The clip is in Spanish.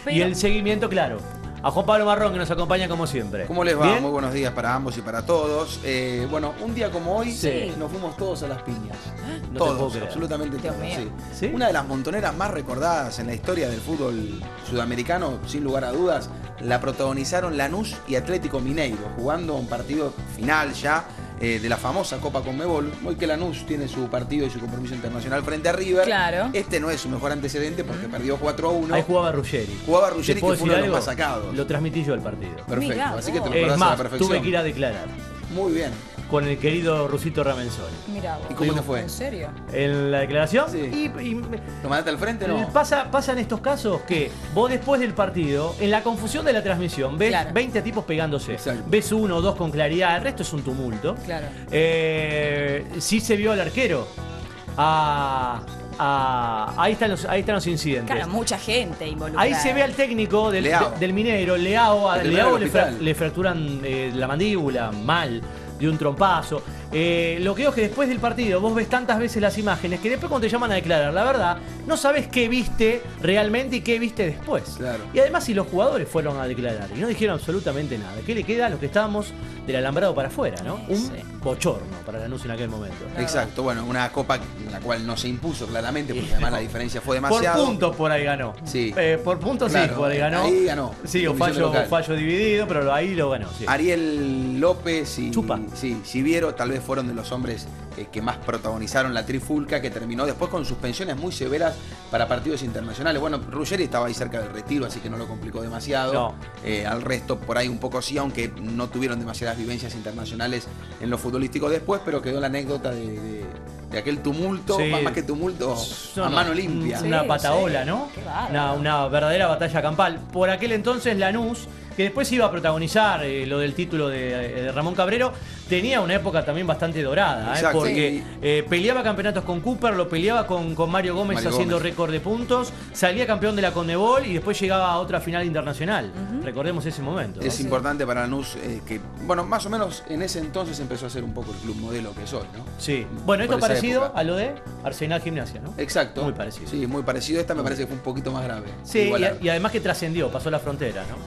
Pero... Y el seguimiento, claro, a Juan Pablo Marrón, que nos acompaña como siempre. ¿Cómo les va? ¿Bien? Muy buenos días para ambos y para todos. Bueno, un día como hoy Sí. nos fuimos todos a las piñas. No te puedo Todos, creer. absolutamente Dios todos. mío. Sí. ¿Sí? Una de las montoneras más recordadas en la historia del fútbol sudamericano, sin lugar a dudas, la protagonizaron Lanús y Atlético Mineiro, jugando un partido final ya de la famosa Copa Conmebol. Hoy que Lanús tiene su partido y su compromiso internacional frente a River. Claro. Este no es su mejor antecedente porque perdió 4-1. Ahí jugaba Ruggeri. Jugaba ¿Te Ruggeri, puedo que fue uno decir de los algo? más sacados. Lo transmití yo el partido. Perfecto, Mirá así que te vos. lo Es acordás a la más, perfección. tuve que ir a declarar Muy bien. con el querido Rusito Ramenzoni. Mirá vos. ¿Y cómo te fue? ¿En serio? En la declaración. Sí. Y ¿Lo mandaste al frente no? pasa en estos casos que vos después del partido, en la confusión de la transmisión, ves Claro. 20 tipos pegándose. Exacto. Ves uno o dos con claridad, el resto es un tumulto. Claro. Sí se vio al arquero. Ahí están los incidentes. Claro, mucha gente involucrada. Ahí se ve al técnico Leao. del Minero, Leao. A El primero Leao del hospital. le fracturan la mandíbula mal, de un trompazo. Lo que digo es que después del partido vos ves tantas veces las imágenes que después cuando te llaman a declarar, la verdad, no sabes qué viste realmente y qué viste después. Claro. Y además si los jugadores fueron a declarar y no dijeron absolutamente nada, ¿qué le queda a los que estábamos del alambrado para afuera, no? Un Sí. bochorno para Lanús en aquel momento. Exacto, bueno, una copa en la cual no se impuso claramente, porque además la diferencia fue Por demasiado. puntos por ahí ganó. Sí. Por puntos Claro, sí, por ahí ganó. ahí ganó. Sí, o Condición de local. fallo dividido, pero ahí lo ganó. Sí. Ariel López y Chupa. sí, Siviero tal vez fueron de los hombres que más protagonizaron la trifulca, que terminó después con suspensiones muy severas para partidos internacionales. Bueno, Ruggeri estaba ahí cerca del retiro, así que no lo complicó demasiado. No. Al resto por ahí un poco sí, aunque no tuvieron demasiadas vivencias internacionales en lo futbolístico después, pero quedó la anécdota de aquel tumulto, Sí. más que tumulto, No, a no, mano limpia. Sí. Una pataola, ¿no? Qué bárbaro. Una verdadera batalla campal. Por aquel entonces Lanús, que después iba a protagonizar lo del título de Ramón Cabrero, tenía una época también bastante dorada, Exacto. porque peleaba campeonatos con Cooper, lo peleaba con Mario Gómez Mario haciendo Gómez. récord de puntos, salía campeón de la Conmebol y después llegaba a otra final internacional. Recordemos ese momento. ¿no? Es importante para Lanús que, bueno, más o menos en ese entonces empezó a ser un poco el club modelo que es hoy, ¿no? Sí. Bueno, esto Por esa parecido época. a lo de Arsenal Gimnasia, ¿no? Exacto. Muy parecido. Sí, muy parecido. Esta me parece que fue un poquito más grave. Sí, Igualar. y además que trascendió, pasó la frontera, ¿no?